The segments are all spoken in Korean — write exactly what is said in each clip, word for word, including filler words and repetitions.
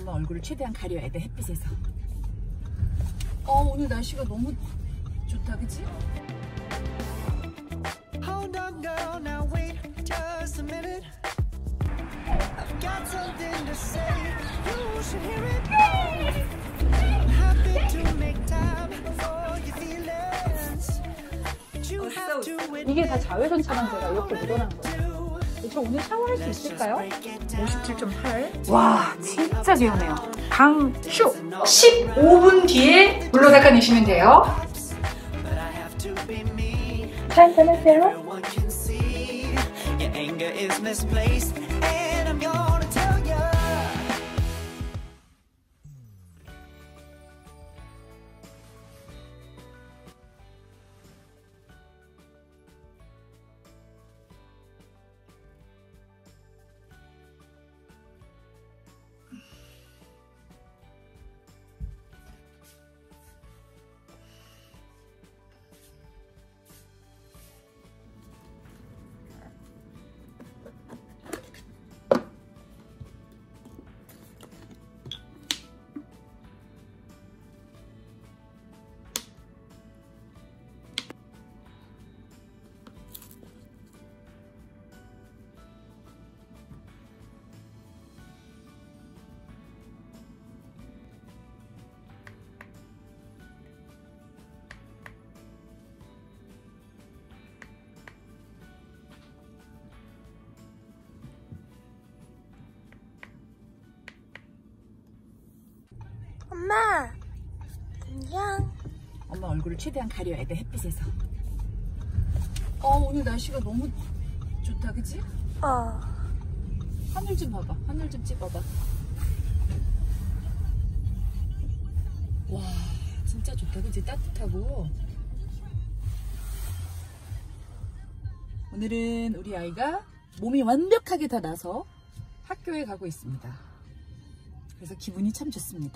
엄마 얼굴을 최대한 가려야 돼, 햇빛에서. 어, 오늘 날씨가 너무 좋다, 그치? Hold on, girl, now wait just a minute. I've got something to say. You should hear it. I'm happy to make time for your feelings. You have to admit. 이게 다 자외선 차단제가 이렇게 묻어나는 거예요. 저 오늘 샤워할 수 있을까요? 오십칠 점 팔. 와, 진짜 개운해요. 강쇼! 십오 분 뒤에 물로 닦아내시면 돼요. 한잔하세요. 엄마, 안녕. 엄마 얼굴을 최대한 가려야 돼, 햇빛에서. 어, 오늘 날씨가 너무 좋다, 그치? 어. 하늘 좀 봐봐. 하늘 좀 찍어봐. 와, 진짜 좋다, 그치? 따뜻하고. 오늘은 우리 아이가 몸이 완벽하게 다 나서 학교에 가고 있습니다. 그래서 기분이 참 좋습니다.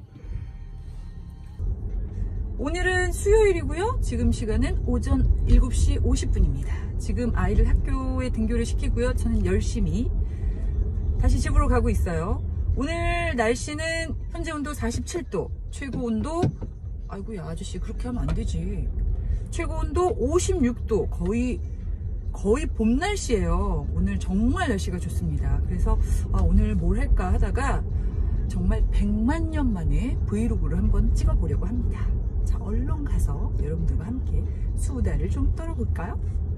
오늘은 수요일이고요. 지금 시간은 오전 일곱 시 오십 분입니다. 지금 아이를 학교에 등교를 시키고요. 저는 열심히 다시 집으로 가고 있어요. 오늘 날씨는 현재 온도 사십칠 도, 최고 온도, 아이고야 아저씨 그렇게 하면 안 되지. 최고 온도 오십육 도, 거의 거의 봄 날씨예요. 오늘 정말 날씨가 좋습니다. 그래서 아, 오늘 뭘 할까 하다가 정말 백만 년 만에 브이로그를 한번 찍어보려고 합니다. 자, 얼른 가서 여러분들과 함께 수다를 좀 떨어볼까요?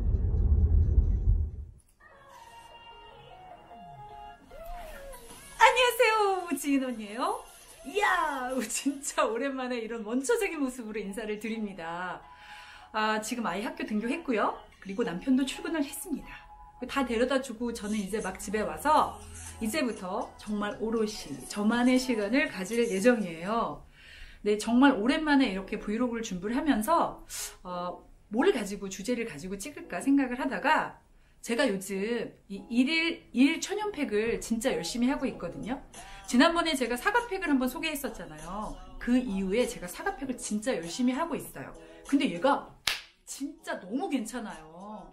안녕하세요, 지인 언니예요. 이야, 진짜 오랜만에 이런 원초적인 모습으로 인사를 드립니다. 아, 지금 아이 학교 등교했고요. 그리고 남편도 출근을 했습니다. 다 데려다 주고 저는 이제 막 집에 와서 이제부터 정말 오롯이 저만의 시간을 가질 예정이에요. 네, 정말 오랜만에 이렇게 브이로그를 준비를 하면서 어, 뭘 가지고 주제를 가지고 찍을까 생각을 하다가 제가 요즘 이 일일 일 천연팩을 진짜 열심히 하고 있거든요. 지난번에 제가 사과팩을 한번 소개했었잖아요. 그 이후에 제가 사과팩을 진짜 열심히 하고 있어요. 근데 얘가 진짜 너무 괜찮아요.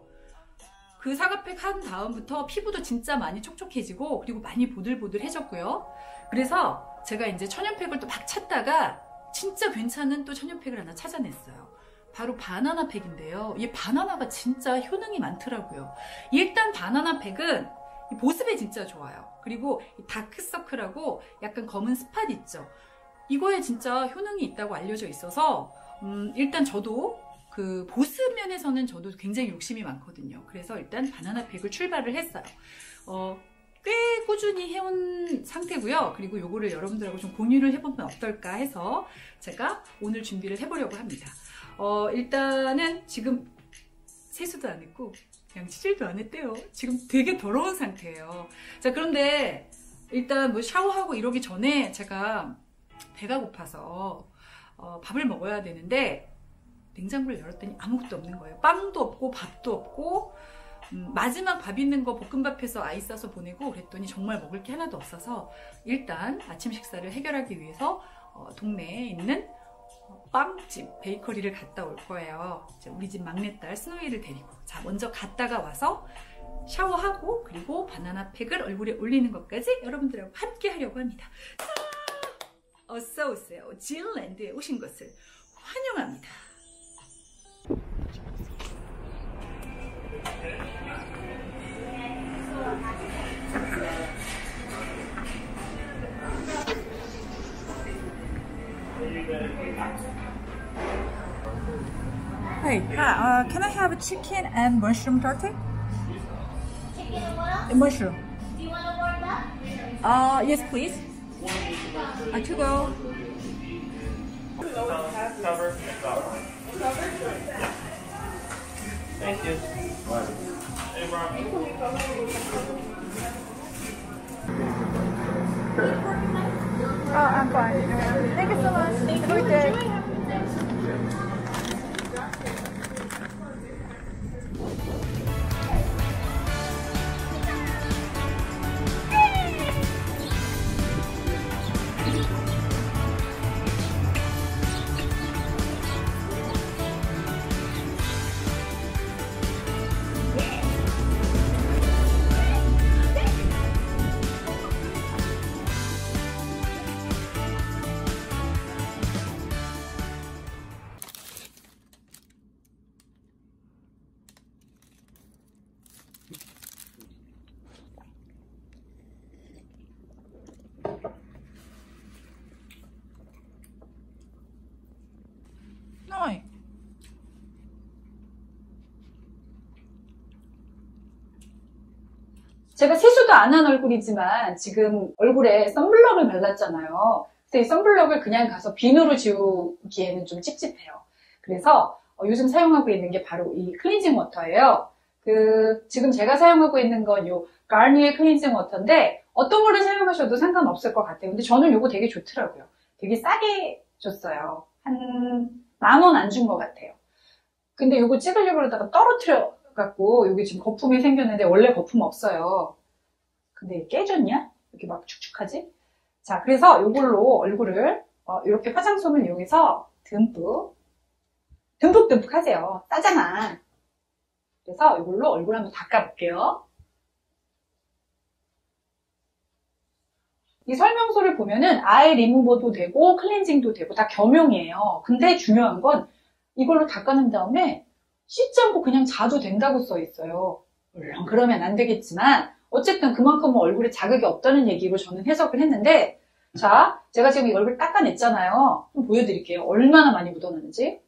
그 사과팩 한 다음부터 피부도 진짜 많이 촉촉해지고 그리고 많이 보들보들해졌고요. 그래서 제가 이제 천연팩을 또 막 찾다가 진짜 괜찮은 또 천연팩을 하나 찾아냈어요. 바로 바나나 팩인데요. 이 바나나가 진짜 효능이 많더라고요. 일단 바나나 팩은 보습에 진짜 좋아요. 그리고 다크서클하고 약간 검은 스팟 있죠. 이거에 진짜 효능이 있다고 알려져 있어서 음, 일단 저도 그 보습 면에서는 저도 굉장히 욕심이 많거든요. 그래서 일단 바나나 팩을 출발을 했어요. 어, 꽤 꾸준히 해온 상태고요. 그리고 요거를 여러분들하고 좀 공유를 해보면 어떨까 해서 제가 오늘 준비를 해보려고 합니다. 어, 일단은 지금 세수도 안 했고 그냥 치질도 안 했대요. 지금 되게 더러운 상태예요. 자, 그런데 일단 뭐 샤워하고 이러기 전에 제가 배가 고파서 어, 밥을 먹어야 되는데 냉장고를 열었더니 아무것도 없는 거예요. 빵도 없고 밥도 없고 음, 마지막 밥 있는 거 볶음밥해서 아이 싸서 보내고 그랬더니 정말 먹을 게 하나도 없어서 일단 아침 식사를 해결하기 위해서 어, 동네에 있는 빵집, 베이커리를 갔다 올 거예요. 우리 집 막내딸 스노이를 데리고. 자, 먼저 갔다가 와서 샤워하고 그리고 바나나 팩을 얼굴에 올리는 것까지 여러분들하고 함께 하려고 합니다. 자, 어서 오세요. 지일랜드에 오신 것을 환영합니다. Hey, uh, can I have a chicken and mushroom turkey? Chicken and what else? Mushroom. Do you want to warm up? Uh, yes, please. Uh, to go. Cover. Thank you. Hey, Rob. Oh, I'm fine. Thank you so much. Thank you. Good day. Hi. 제가 세수도 안 한 얼굴이지만 지금 얼굴에 선블럭을 발랐잖아요. 그래서 이 선블럭을 그냥 가서 비누로 지우기에는 좀 찝찝해요. 그래서 요즘 사용하고 있는 게 바로 이 클렌징 워터예요. 그 지금 제가 사용하고 있는 건 요 가르니에 클렌징 워터인데 어떤 거를 사용하셔도 상관없을 것 같아요. 근데 저는 요거 되게 좋더라고요. 되게 싸게 줬어요. 한 만 원 안 준 것 같아요. 근데 요거 찍으려고 그러다가 떨어뜨려 갖고 여기 지금 거품이 생겼는데 원래 거품 없어요. 근데 깨졌냐? 이렇게 막 축축하지? 자, 그래서 요걸로 얼굴을 어, 이렇게 화장솜을 이용해서 듬뿍 듬뿍듬뿍 하세요. 싸잖아. 그래서 이걸로 얼굴 한번 닦아볼게요. 이 설명서를 보면은 아이 리무버도 되고 클렌징도 되고 다 겸용이에요. 근데 중요한 건 이걸로 닦아낸 다음에 씻지 않고 그냥 자도 된다고 써 있어요. 물론 그러면 안 되겠지만 어쨌든 그만큼 얼굴에 자극이 없다는 얘기로 저는 해석을 했는데, 자, 제가 지금 이 얼굴 닦아냈잖아요. 좀 보여드릴게요. 얼마나 많이 묻어나는지.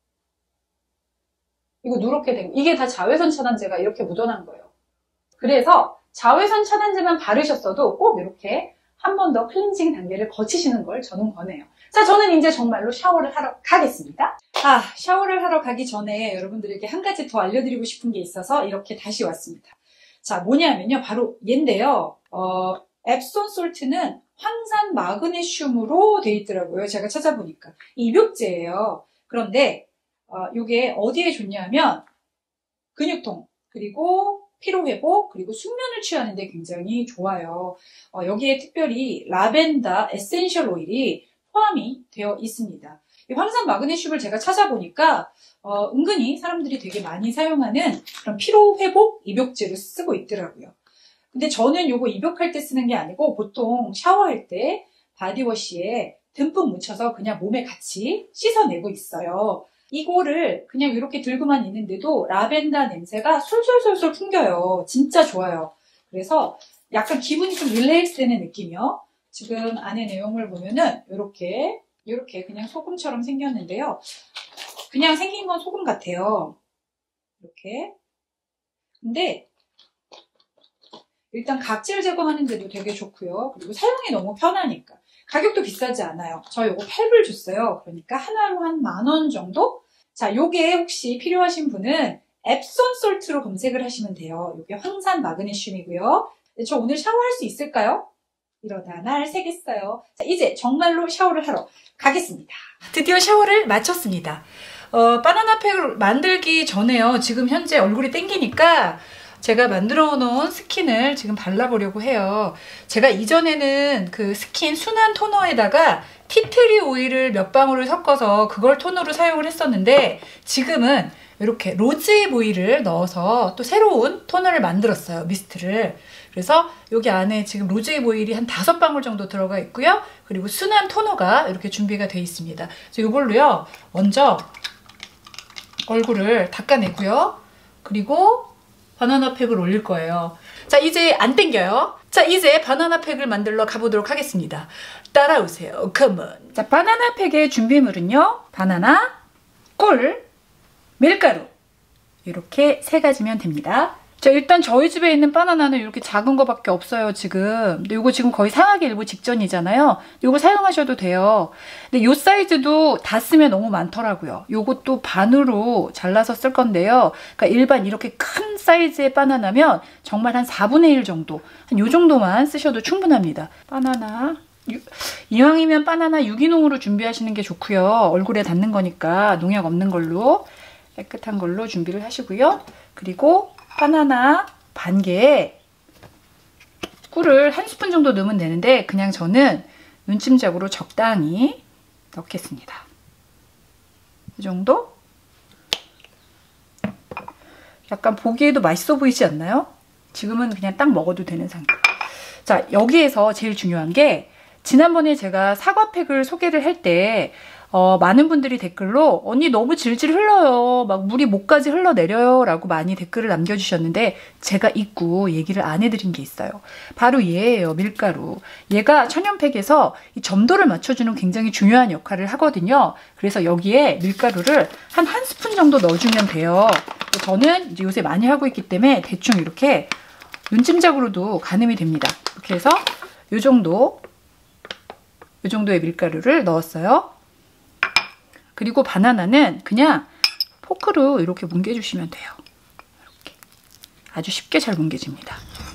이거 누렇게 된 거. 이게 다 자외선 차단제가 이렇게 묻어난 거예요. 그래서 자외선 차단제만 바르셨어도 꼭 이렇게 한 번 더 클렌징 단계를 거치시는 걸 저는 권해요. 자, 저는 이제 정말로 샤워를 하러 가겠습니다. 아, 샤워를 하러 가기 전에 여러분들에게 한 가지 더 알려드리고 싶은 게 있어서 이렇게 다시 왔습니다. 자, 뭐냐면요. 바로 얘인데요. 어, 앱손 솔트는 황산 마그네슘으로 돼 있더라고요. 제가 찾아보니까. 입욕제예요. 그런데 어, 이게 어디에 좋냐면 근육통, 그리고 피로회복, 그리고 숙면을 취하는 데 굉장히 좋아요. 어, 여기에 특별히 라벤더 에센셜 오일이 포함이 되어 있습니다. 이 황산 마그네슘을 제가 찾아보니까 어, 은근히 사람들이 되게 많이 사용하는 그런 피로회복 입욕제로 쓰고 있더라고요. 근데 저는 요거 입욕할 때 쓰는 게 아니고 보통 샤워할 때 바디워시에 듬뿍 묻혀서 그냥 몸에 같이 씻어내고 있어요. 이거를 그냥 이렇게 들고만 있는데도 라벤더 냄새가 솔솔솔솔 풍겨요. 진짜 좋아요. 그래서 약간 기분이 좀 릴렉스 되는 느낌이요. 지금 안에 내용을 보면은 이렇게 이렇게 그냥 소금처럼 생겼는데요. 그냥 생긴 건 소금 같아요. 이렇게. 근데 일단 각질 제거하는 데도 되게 좋고요. 그리고 사용이 너무 편하니까. 가격도 비싸지 않아요. 저 요거 팔 불 줬어요. 그러니까 하나로 한 만 원 정도? 자, 요게 혹시 필요하신 분은 앱손 솔트로 검색을 하시면 돼요. 요게 황산 마그네슘이고요. 저 오늘 샤워할 수 있을까요? 이러다 날 새겠어요. 자, 이제 정말로 샤워를 하러 가겠습니다. 드디어 샤워를 마쳤습니다. 어, 바나나 팩을 만들기 전에요. 지금 현재 얼굴이 땡기니까 제가 만들어 놓은 스킨을 지금 발라보려고 해요. 제가 이전에는 그 스킨 순한 토너에다가 티트리 오일을 몇 방울을 섞어서 그걸 톤으로 사용을 했었는데 지금은 이렇게 로즈잎 오일을 넣어서 또 새로운 토너를 만들었어요. 미스트를. 그래서 여기 안에 지금 로즈잎 오일이 한 다섯 방울 정도 들어가 있고요. 그리고 순한 토너가 이렇게 준비가 되어 있습니다. 그래서 이걸로요. 먼저 얼굴을 닦아내고요. 그리고 바나나 팩을 올릴 거예요. 자, 이제 안 땡겨요. 자, 이제 바나나 팩을 만들러 가보도록 하겠습니다. 따라오세요. 컴온. 자, 바나나 팩의 준비물은요. 바나나, 꿀, 밀가루 이렇게 세 가지면 됩니다. 자, 일단 저희 집에 있는 바나나는 이렇게 작은 거밖에 없어요, 지금. 근데 이거 지금 거의 상하기 일보 직전이잖아요. 이거 사용하셔도 돼요. 근데 이 사이즈도 다 쓰면 너무 많더라고요. 요것도 반으로 잘라서 쓸 건데요. 그러니까 일반 이렇게 큰 사이즈의 바나나면 정말 한 사분의 일 정도, 한 요 정도만 쓰셔도 충분합니다. 바나나. 유, 이왕이면 바나나 유기농으로 준비하시는 게 좋고요. 얼굴에 닿는 거니까 농약 없는 걸로, 깨끗한 걸로 준비를 하시고요. 그리고 바나나 반 개에 꿀을 한 스푼 정도 넣으면 되는데 그냥 저는 눈침짝으로 적당히 넣겠습니다. 이 정도? 약간 보기에도 맛있어 보이지 않나요? 지금은 그냥 딱 먹어도 되는 상태. 자, 여기에서 제일 중요한 게 지난번에 제가 사과팩을 소개를 할 때 어, 많은 분들이 댓글로 언니 너무 질질 흘러요. 막 물이 목까지 흘러내려요. 라고 많이 댓글을 남겨주셨는데 제가 잊고 얘기를 안 해드린 게 있어요. 바로 얘예요. 밀가루. 얘가 천연팩에서 이 점도를 맞춰주는 굉장히 중요한 역할을 하거든요. 그래서 여기에 밀가루를 한 한 스푼 정도 넣어주면 돼요. 저는 이제 요새 많이 하고 있기 때문에 대충 이렇게 눈짐작으로도 가늠이 됩니다. 이렇게 해서 이 정도, 이 정도의 밀가루를 넣었어요. 그리고 바나나는 그냥 포크로 이렇게 뭉개주시면 돼요. 이렇게. 아주 쉽게 잘 뭉개집니다.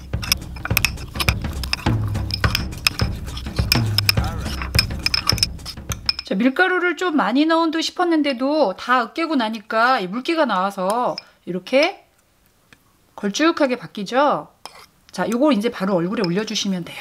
자, 밀가루를 좀 많이 넣은 듯 싶었는데도 다 으깨고 나니까 물기가 나와서 이렇게 걸쭉하게 바뀌죠? 자, 요거 이제 바로 얼굴에 올려주시면 돼요.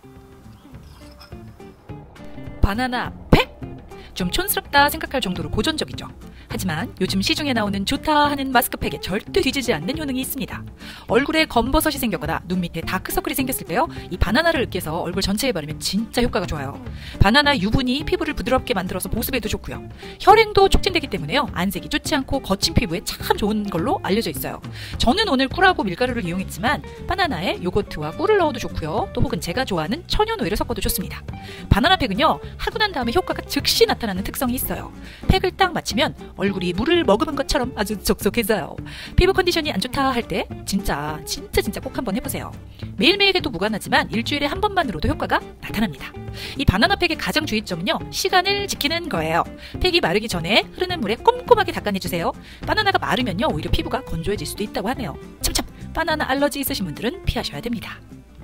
바나나 팩! 좀 촌스럽다 생각할 정도로 고전적이죠. 하지만 요즘 시중에 나오는 좋다 하는 마스크팩에 절대 뒤지지 않는 효능이 있습니다. 얼굴에 검버섯이 생겼거나 눈 밑에 다크서클이 생겼을 때요, 이 바나나를 으깨서 얼굴 전체에 바르면 진짜 효과가 좋아요. 바나나 유분이 피부를 부드럽게 만들어서 보습에도 좋고요. 혈행도 촉진되기 때문에요, 안색이 좋지 않고 거친 피부에 참 좋은 걸로 알려져 있어요. 저는 오늘 꿀하고 밀가루를 이용했지만 바나나에 요거트와 꿀을 넣어도 좋고요, 또 혹은 제가 좋아하는 천연 오일을 섞어도 좋습니다. 바나나 팩은요, 하고 난 다음에 효과가 즉시 나타나는 특성이 있어요. 팩을 딱 마치면 얼굴이 물을 머금은 것처럼 아주 촉촉해져요. 피부 컨디션이 안 좋다 할 때 진짜 진짜 진짜 꼭 한번 해보세요. 매일매일 해도 무관하지만 일주일에 한 번만으로도 효과가 나타납니다. 이 바나나 팩의 가장 주의점은요, 시간을 지키는 거예요. 팩이 마르기 전에 흐르는 물에 꼼꼼하게 닦아내주세요. 바나나가 마르면요, 오히려 피부가 건조해질 수도 있다고 하네요. 참참, 바나나 알러지 있으신 분들은 피하셔야 됩니다.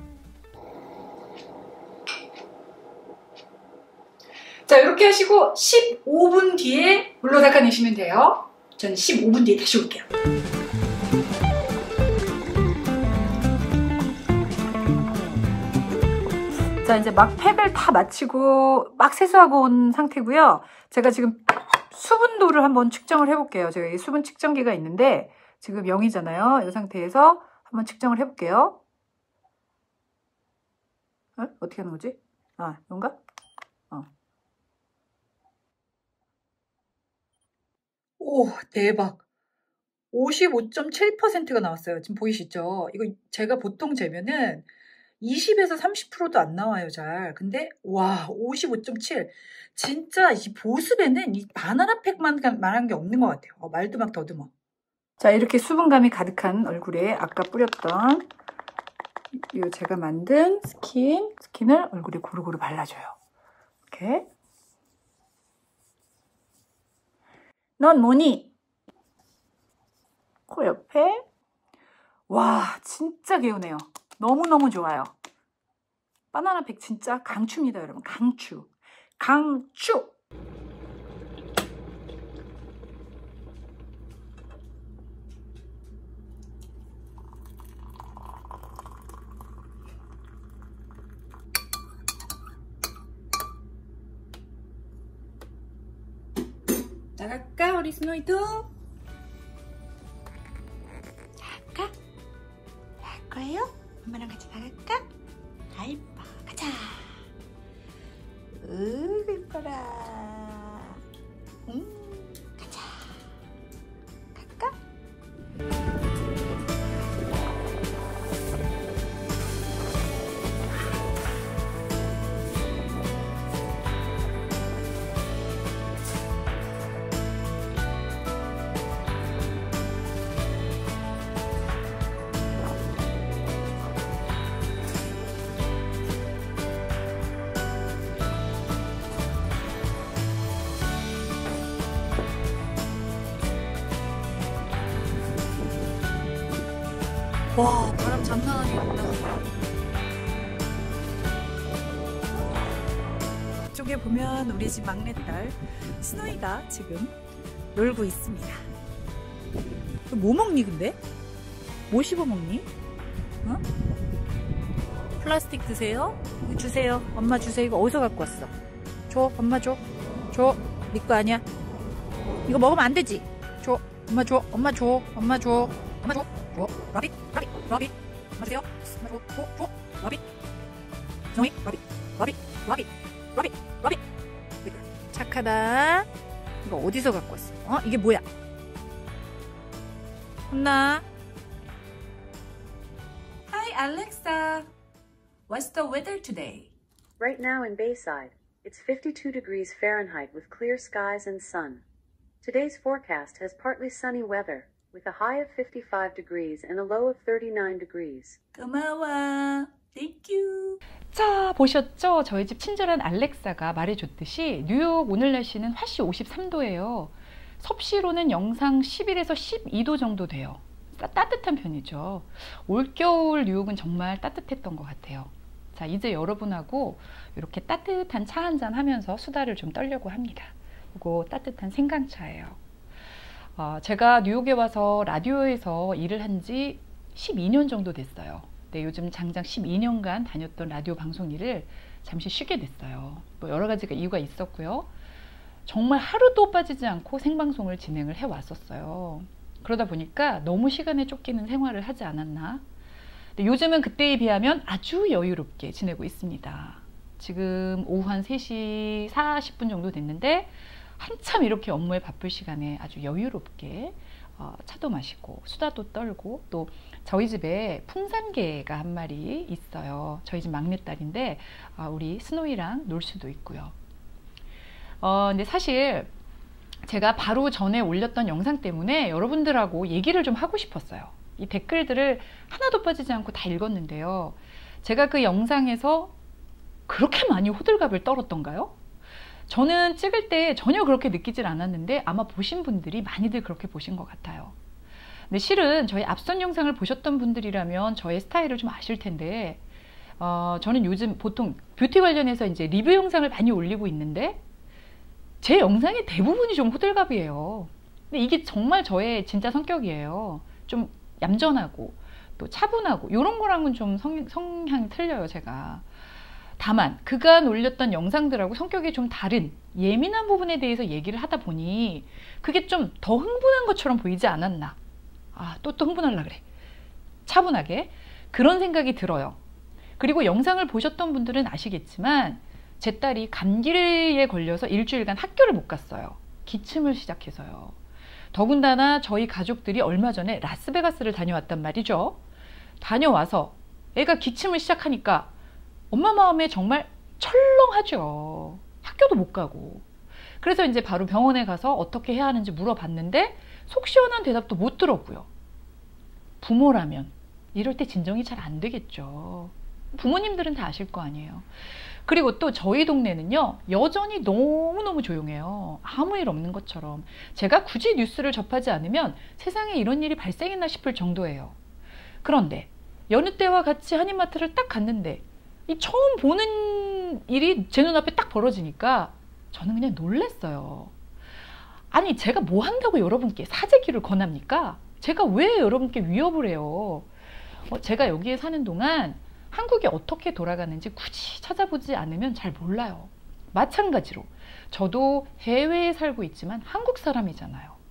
자, 이렇게 하시고 십오 분 뒤에 물로 닦아내시면 돼요. 저는 십오 분 뒤에 다시 올게요. 자, 이제 막 팩을 다 마치고 막 세수하고 온 상태고요. 제가 지금 수분도를 한번 측정을 해볼게요. 제가 이 수분 측정기가 있는데 지금 영이잖아요. 이 상태에서 한번 측정을 해볼게요. 어? 어떻게 하는 거지? 아, 이건가? 어. 오, 대박. 오십오 점 칠 퍼센트가 나왔어요. 지금 보이시죠? 이거 제가 보통 재면은 이십에서 삼십 퍼센트도 안 나와요, 잘. 근데 와, 오십오 점 칠. 진짜 이 보습에는 이 바나나 팩만 말한 게 없는 것 같아요. 어, 말도 막 더듬어. 자, 이렇게 수분감이 가득한 얼굴에 아까 뿌렸던 이 제가 만든 스킨, 스킨을 얼굴에 고루고루 발라줘요. 이렇게. 넌 뭐니? 코 옆에. 와, 진짜 개운해요. 너무너무 좋아요. 바나나 팩 진짜 강추입니다, 여러분. 강추. 강추! 나갈까, 우리 스노이도? 엄마랑 같이 나갈까? 아 이뻐. 가자. 으 이뻐라. 음 가자. 갈까? 와 바람 장난 아니겠다. 이쪽에 보면 우리 집 막내딸 스노이가 지금 놀고 있습니다. 뭐 먹니 근데? 뭐 씹어 먹니? 어? 플라스틱 드세요? 이거 주세요. 엄마 주세요. 이거 어디서 갖고 왔어? 줘 엄마 줘. 줘. 네 거 아니야. 이거 먹으면 안 되지. 줘. 엄마 줘. 엄마 줘. 엄마 줘. 엄마 줘. 줘. 라빗. 라빗. 라빗. 엄마 주세요. 엄마 줘. 줘. 줘. 라빗. 스노이. 라빗. 라빗. 라빗. 라빗. 라빗. 착하다. 이거 어디서 갖고 왔어? 어? 이게 뭐야? 혼나. Hi Alexa. What's the weather today? Right now in Bayside, it's fifty-two degrees Fahrenheit with clear skies and sun. Today's forecast has partly sunny weather, with a high of fifty-five degrees and a low of thirty-nine degrees. 고마워. Thank you. 자, 보셨죠? 저희 집 친절한 알렉사가 말해줬듯이 뉴욕 오늘 날씨는 화씨 오십삼 도예요. 섭씨로는 영상 십일에서 십이 도 정도 돼요. 따, 따뜻한 편이죠. 올겨울 뉴욕은 정말 따뜻했던 것 같아요. 자, 이제 여러분하고 이렇게 따뜻한 차 한잔 하면서 수다를 좀 떨려고 합니다. 이거 따뜻한 생강차예요. 어, 제가 뉴욕에 와서 라디오에서 일을 한 지 십이 년 정도 됐어요. 네, 요즘 장장 십이 년간 다녔던 라디오 방송 일을 잠시 쉬게 됐어요. 뭐 여러 가지가 이유가 있었고요. 정말 하루도 빠지지 않고 생방송을 진행을 해왔었어요. 그러다 보니까 너무 시간에 쫓기는 생활을 하지 않았나. 근데 요즘은 그때에 비하면 아주 여유롭게 지내고 있습니다. 지금 오후 한 세 시 사십 분 정도 됐는데 한참 이렇게 업무에 바쁠 시간에 아주 여유롭게 어, 차도 마시고 수다도 떨고 또 저희 집에 풍산개가 한 마리 있어요. 저희 집 막내딸인데 어, 우리 스노이랑 놀 수도 있고요. 어, 근데 사실 제가 바로 전에 올렸던 영상 때문에 여러분들하고 얘기를 좀 하고 싶었어요. 이 댓글들을 하나도 빠지지 않고 다 읽었는데요. 제가 그 영상에서 그렇게 많이 호들갑을 떨었던가요? 저는 찍을 때 전혀 그렇게 느끼질 않았는데 아마 보신 분들이 많이들 그렇게 보신 것 같아요. 근데 실은 저희 앞선 영상을 보셨던 분들이라면 저의 스타일을 좀 아실 텐데 어, 저는 요즘 보통 뷰티 관련해서 이제 리뷰 영상을 많이 올리고 있는데 제 영상의 대부분이 좀 호들갑이에요. 근데 이게 정말 저의 진짜 성격이에요. 좀 얌전하고 또 차분하고 이런 거랑은 좀 성, 성향이 틀려요, 제가. 다만 그간 올렸던 영상들하고 성격이 좀 다른 예민한 부분에 대해서 얘기를 하다 보니 그게 좀 더 흥분한 것처럼 보이지 않았나. 아, 또 또 흥분하려고 그래. 차분하게 그런 생각이 들어요. 그리고 영상을 보셨던 분들은 아시겠지만 제 딸이 감기에 걸려서 일주일간 학교를 못 갔어요. 기침을 시작해서요. 더군다나 저희 가족들이 얼마 전에 라스베가스를 다녀왔단 말이죠. 다녀와서 애가 기침을 시작하니까 엄마 마음에 정말 철렁하죠. 학교도 못 가고. 그래서 이제 바로 병원에 가서 어떻게 해야 하는지 물어봤는데 속 시원한 대답도 못 들었고요. 부모라면 이럴 때 진정이 잘 안 되겠죠. 부모님들은 다 아실 거 아니에요. 그리고 또 저희 동네는요, 여전히 너무너무 조용해요. 아무 일 없는 것처럼. 제가 굳이 뉴스를 접하지 않으면 세상에 이런 일이 발생했나 싶을 정도예요. 그런데 여느 때와 같이 한인마트를 딱 갔는데 이 처음 보는 일이 제 눈앞에 딱 벌어지니까 저는 그냥 놀랐어요. 아니, 제가 뭐 한다고 여러분께 사재기를 권합니까? 제가 왜 여러분께 위협을 해요? 어, 제가 여기에 사는 동안 한국이 어떻게 돌아가는지 굳이 찾아보지 않으면 잘 몰라요. 마찬가지로 저도 해외에 살고 있지만 한국 사람이잖아요.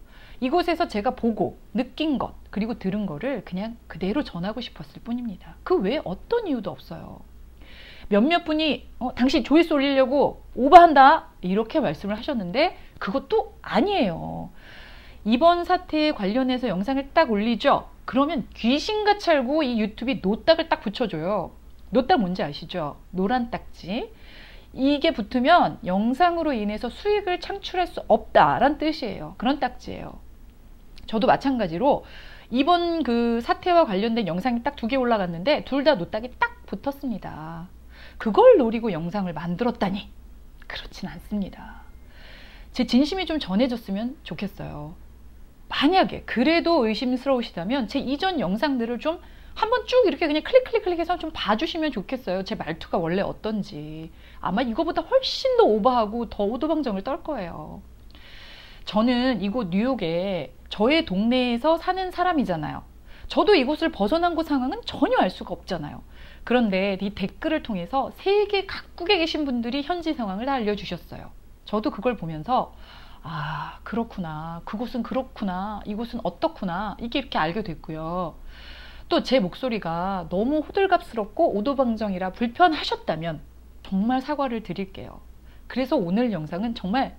이곳에서 제가 보고 느낀 것 그리고 들은 거를 그냥 그대로 전하고 싶었을 뿐입니다. 그 외에 어떤 이유도 없어요. 몇몇 분이 어, 당신 조회수 올리려고 오버한다 이렇게 말씀을 하셨는데 그것도 아니에요. 이번 사태에 관련해서 영상을 딱 올리죠. 그러면 귀신같이 알고 이 유튜브에 노딱을 딱 붙여줘요. 노딱 뭔지 아시죠? 노란 딱지. 이게 붙으면 영상으로 인해서 수익을 창출할 수 없다라는 뜻이에요. 그런 딱지예요. 저도 마찬가지로 이번 그 사태와 관련된 영상이 딱 두 개 올라갔는데 둘 다 노딱이 딱 붙었습니다. 그걸 노리고 영상을 만들었다니 그렇진 않습니다. 제 진심이 좀 전해졌으면 좋겠어요. 만약에 그래도 의심스러우시다면 제 이전 영상들을 좀 한번 쭉 이렇게 그냥 클릭 클릭 클릭해서 좀 봐주시면 좋겠어요. 제 말투가 원래 어떤지. 아마 이거보다 훨씬 더 오버하고 더 오도방정을 떨 거예요. 저는 이곳 뉴욕에 저의 동네에서 사는 사람이잖아요. 저도 이곳을 벗어난 곳 상황은 전혀 알 수가 없잖아요. 그런데 이 댓글을 통해서 세계 각국에 계신 분들이 현지 상황을 다 알려주셨어요. 저도 그걸 보면서 아 그렇구나, 그곳은 그렇구나, 이곳은 어떻구나 이게 이렇게 알게 됐고요. 또 제 목소리가 너무 호들갑스럽고 오도방정이라 불편하셨다면 정말 사과를 드릴게요. 그래서 오늘 영상은 정말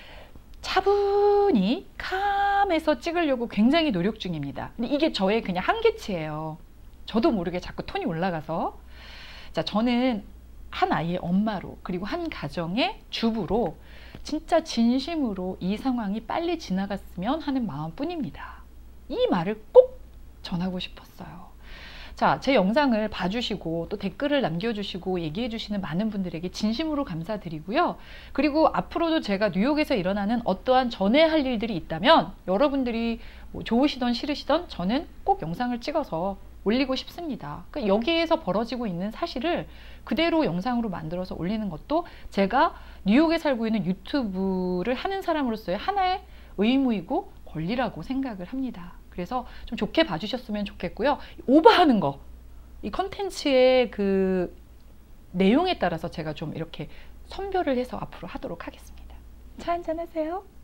차분히 캄해서 찍으려고 굉장히 노력 중입니다. 근데 이게 저의 그냥 한계치예요. 저도 모르게 자꾸 톤이 올라가서. 자, 저는 한 아이의 엄마로 그리고 한 가정의 주부로 진짜 진심으로 이 상황이 빨리 지나갔으면 하는 마음뿐입니다. 이 말을 꼭 전하고 싶었어요. 자, 제 영상을 봐주시고 또 댓글을 남겨주시고 얘기해 주시는 많은 분들에게 진심으로 감사드리고요. 그리고 앞으로도 제가 뉴욕에서 일어나는 어떠한 전해야 할 일들이 있다면 여러분들이 뭐 좋으시던 싫으시던 저는 꼭 영상을 찍어서 올리고 싶습니다. 그러니까 여기에서 벌어지고 있는 사실을 그대로 영상으로 만들어서 올리는 것도 제가 뉴욕에 살고 있는 유튜브를 하는 사람으로서의 하나의 의무이고 권리라고 생각을 합니다. 그래서 좀 좋게 봐주셨으면 좋겠고요. 오버하는 거, 이 컨텐츠의 그 내용에 따라서 제가 좀 이렇게 선별을 해서 앞으로 하도록 하겠습니다. 차 한잔 하세요.